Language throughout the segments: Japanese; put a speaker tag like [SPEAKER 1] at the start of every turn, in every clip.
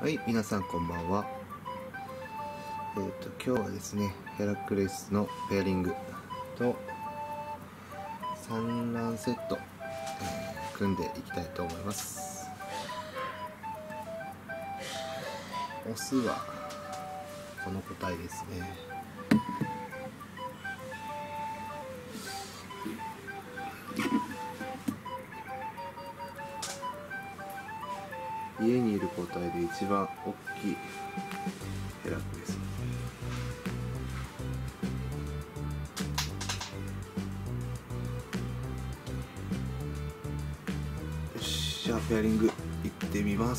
[SPEAKER 1] はい、皆さんこんばんは。今日はですね、ヘラクレスのペアリングと産卵セット、組んでいきたいと思います。オスはこの個体ですね。家にいる個体で一番大きいヘラクレス。よし、じゃあペアリングいってみます。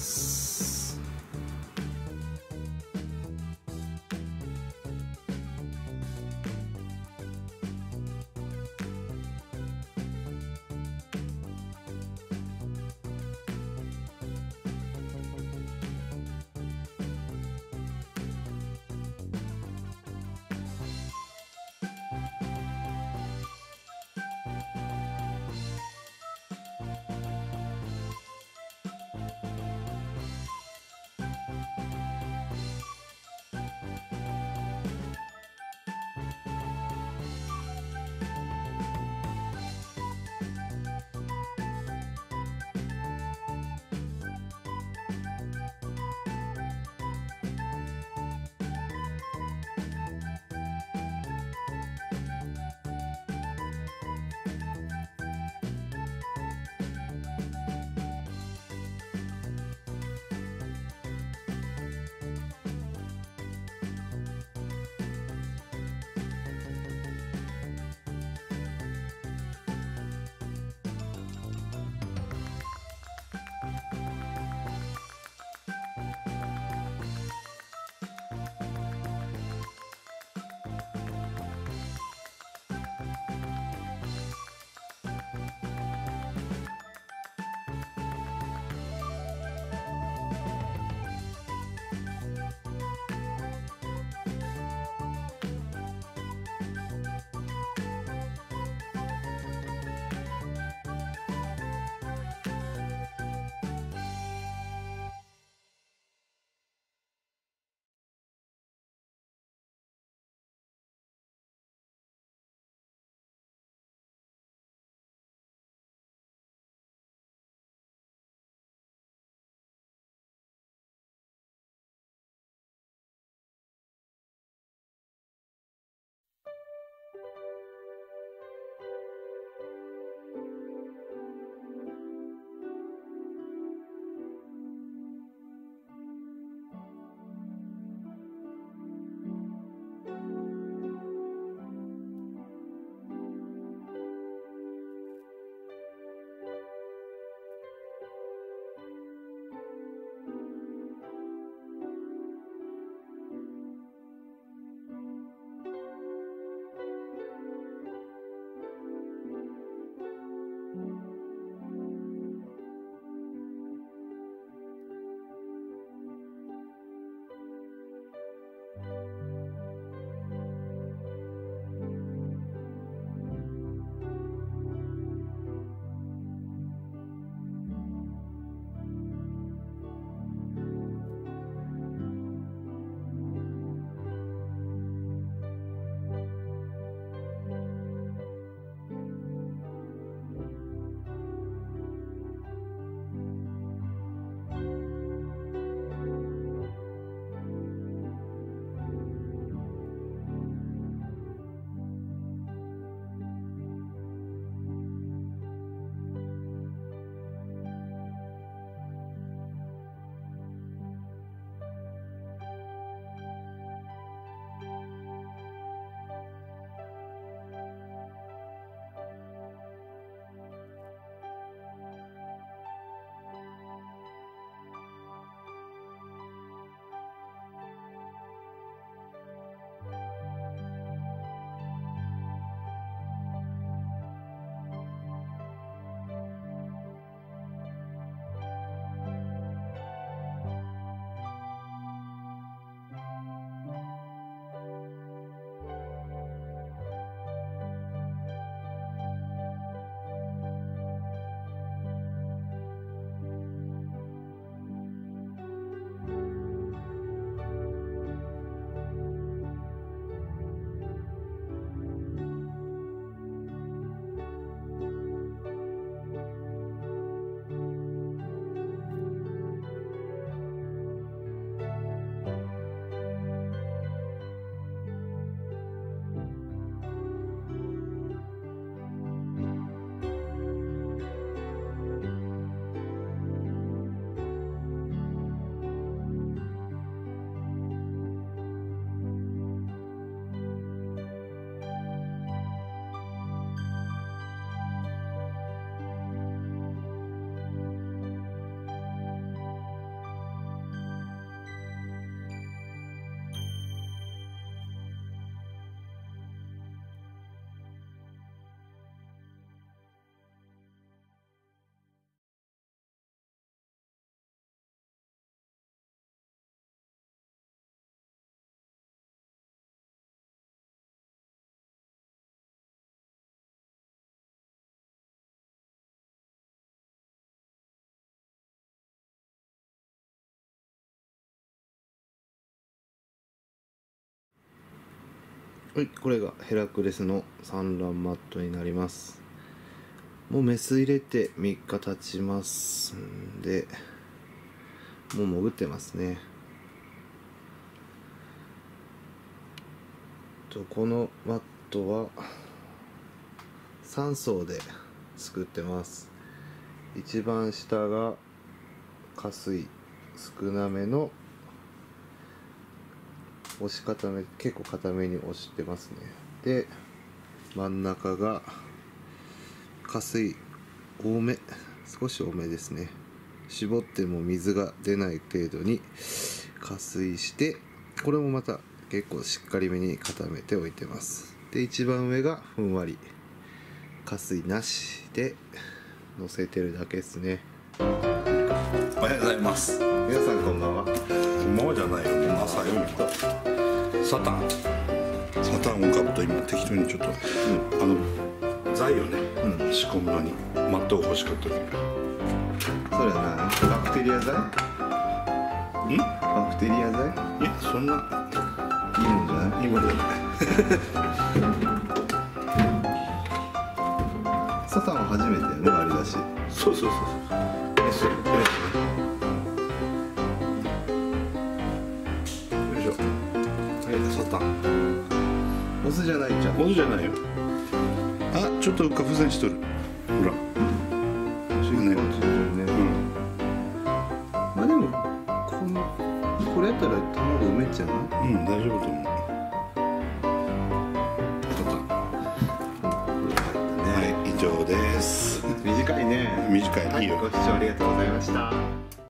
[SPEAKER 1] はい、これがヘラクレスの産卵マットになります。もうメス入れて3日経ちますんで、もう潜ってますね。このマットは3層で作ってます。一番下が加水少なめの押し固め、結構固めに押してますね。で真ん中が加水多め、少し多めですね。絞っても水が出ない程度に加水して、これもまた結構しっかりめに固めておいてます。で一番上がふんわり加水なしで乗せてるだけですね。
[SPEAKER 2] おはようございます。
[SPEAKER 1] 皆さんこんばんは。
[SPEAKER 2] こんばんはじゃないよ、もう朝よ。サタンを買うと今適当にちょっと、材をね、仕込むのにマットが欲しかった時。
[SPEAKER 1] それは何？バクテリア剤？バクテリア剤？
[SPEAKER 2] いや、そんない
[SPEAKER 1] いもんじゃない？
[SPEAKER 2] いいもんじゃない
[SPEAKER 1] サタンは初めてやね、割り出し。
[SPEAKER 2] そうそう。よいしょ。はい、サタン。
[SPEAKER 1] オスじゃないじゃん。
[SPEAKER 2] オスじゃないよ。あ、ちょっと不全しとる。ほら。
[SPEAKER 1] ね。まあでもこれやったら卵埋めちゃうの？
[SPEAKER 2] 大丈夫と思う。はい、以上です。
[SPEAKER 1] 短いね。
[SPEAKER 2] 短い、いいよ。
[SPEAKER 1] ご視聴ありがとうございました。